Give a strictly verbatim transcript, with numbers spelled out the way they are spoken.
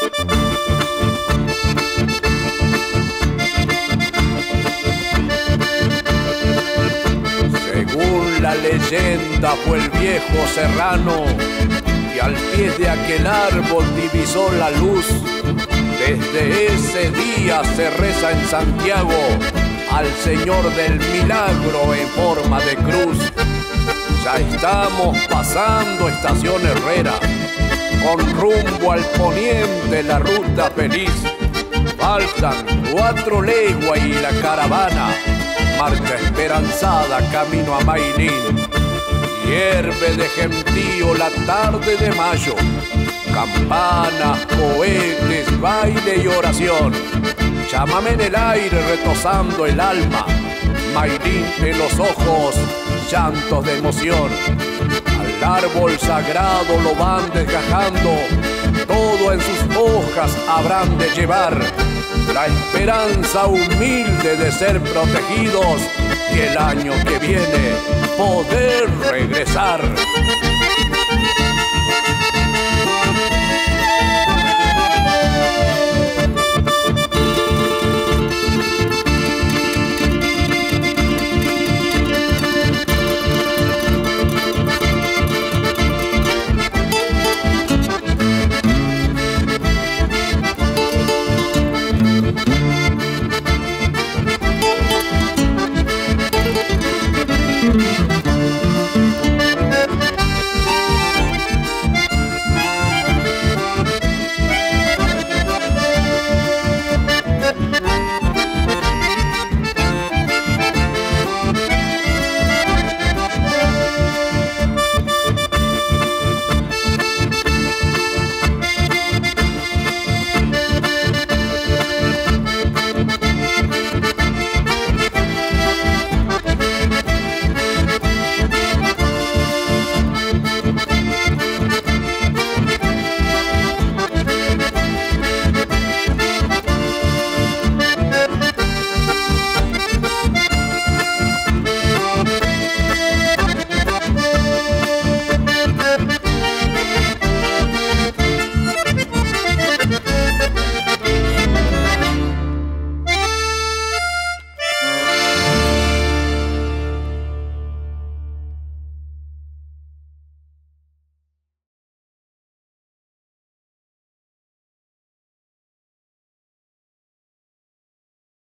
Según la leyenda fue el viejo serrano que al pie de aquel árbol divisó la luz. Desde ese día se reza en Santiago al Señor del Milagro en forma de cruz. Ya estamos pasando estación Herrera, con rumbo al poniente la ruta feliz. Faltan cuatro leguas y la caravana marcha esperanzada camino a Mailín. Hierve de gentío la tarde de mayo, campanas, cohetes, baile y oración. Chámame en el aire retozando el alma, Mailín en los ojos, llantos de emoción. Al árbol sagrado lo van desgajando, todo en sus hojas habrán de llevar la esperanza humilde de ser protegidos y el año que viene poder regresar.